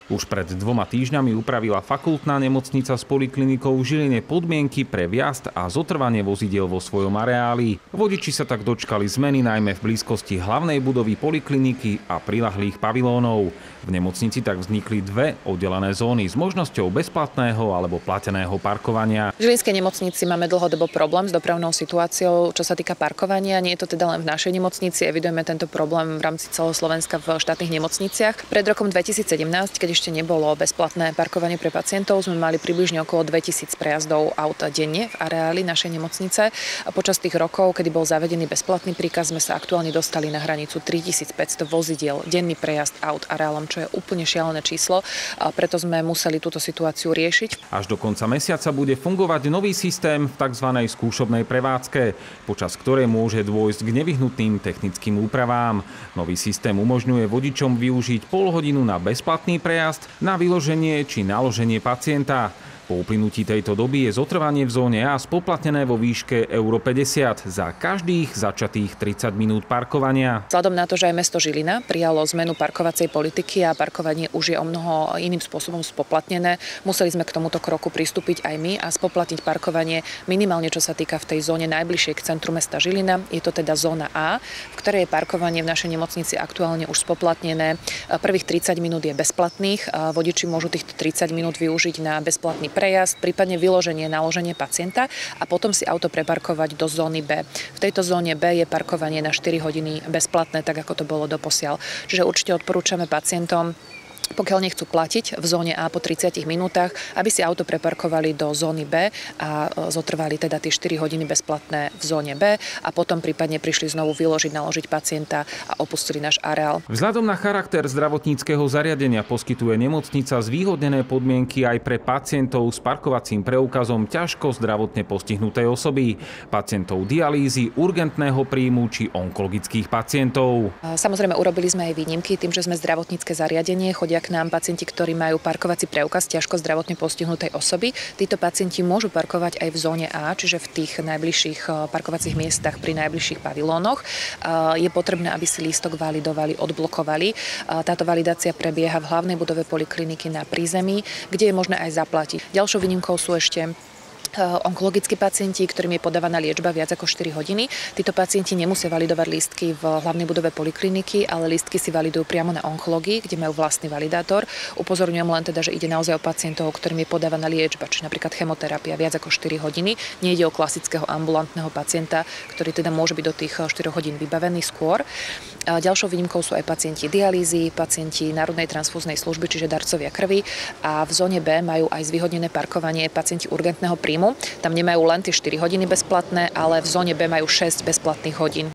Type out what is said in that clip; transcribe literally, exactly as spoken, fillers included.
Už pred dvoma týždňami upravila fakultná nemocnica s poliklinikou v Žiline podmienky pre vjazd a zotrvanie vozidiel vo svojom areáli. Vodiči sa tak dočkali zmeny najmä v blízkosti hlavnej budovy polikliniky a priľahlých pavilónov. V nemocnici tak vznikli dve oddelené zóny s možnosťou bezplatného alebo plateného parkovania. V žilinskej nemocnici máme dlhodobo problém s dopravnou situáciou, čo sa týka parkovania. Nie je to teda len v našej nemocnici, evidujeme tento problém v rámci celého Slovenska v štátnych nemocniciach. Pred rokom dvetisícsedemnásť, keď ešte nebolo bezplatné parkovanie pre pacientov, sme mali približne okolo dvetisíc prejazdov aut denne v areáli našej nemocnice. A počas tých rokov, kedy bol zavedený bezplatný príkaz, sme sa aktuálne dostali na hranicu tritisícpäťsto vozidiel denný prejazd aut areálom, čo je úplne šialené číslo, a preto sme museli túto situáciu riešiť. Až do konca mesiaca bude fungovať nový systém v tzv. Skúšobnej prevádzke, počas ktorej môže dôjsť k nevyhnutným technickým úpravám. Nový systém umožňuje vodičom využiť pol hodinu na bezplatný prejazd, na vyloženie či naloženie pacienta. Po uplynutí tejto doby je zotrvanie v zóne A spoplatnené vo výške euro päťdesiat za každých začatých tridsať minút parkovania. Vzhľadom na to, že aj mesto Žilina prijalo zmenu parkovacej politiky a parkovanie už je o mnoho iným spôsobom spoplatnené, museli sme k tomuto kroku pristúpiť aj my a spoplatniť parkovanie minimálne čo sa týka v tej zóne najbližšej k centru mesta Žilina. Je to teda zóna A, v ktorej je parkovanie v našej nemocnici aktuálne už spoplatnené. Prvých tridsať minút je bezplatných. Vodiči môžu týchto tridsať minút využiť na bezplatný prejazd, prípadne vyloženie, naloženie pacienta a potom si auto preparkovať do zóny B. V tejto zóne B je parkovanie na štyri hodiny bezplatné, tak ako to bolo doposiaľ. Čiže určite odporúčame pacientom, pokiaľ nechcú platiť v zóne A po tridsiatich minútach, aby si auto preparkovali do zóny B a zotrvali teda tie štyri hodiny bezplatné v zóne B a potom prípadne prišli znovu vyložiť, naložiť pacienta a opustili náš areál. Vzhľadom na charakter zdravotníckeho zariadenia poskytuje nemocnica zvýhodnené podmienky aj pre pacientov s parkovacím preukazom ťažko zdravotne postihnutej osoby, pacientov dialýzy, urgentného príjmu či onkologických pacientov. Samozrejme urobili sme aj výnimky tým, že sme zdravotnícke zariadenie, chodia k nám pacienti, ktorí majú parkovací preukaz ťažko zdravotne postihnutej osoby. Títo pacienti môžu parkovať aj v zóne A, čiže v tých najbližších parkovacích miestach pri najbližších pavilónoch. Je potrebné, aby si lístok validovali, odblokovali. Táto validácia prebieha v hlavnej budove polikliniky na prízemí, kde je možné aj zaplatiť. Ďalšou výnimkou sú ešte onkologickí pacienti, ktorým je podávaná liečba viac ako štyri hodiny. Títo pacienti nemusia validovať lístky v hlavnej budove polikliniky, ale lístky si validujú priamo na onkológii, kde majú vlastný validátor. Upozorňujem len teda, že ide naozaj o pacientov, ktorým je podávaná liečba, či napríklad chemoterapia viac ako štyri hodiny. Nie ide o klasického ambulantného pacienta, ktorý teda môže byť do tých štyroch hodín vybavený skôr. A ďalšou výnimkou sú aj pacienti dialýzy, pacienti národnej transfúznej služby, čiže darcovia krvi, a v zóne B majú aj zvýhodnené parkovanie pacienti urgentného príjmu. Tam nemajú len tie štyri hodiny bezplatné, ale v zóne B majú šesť bezplatných hodín.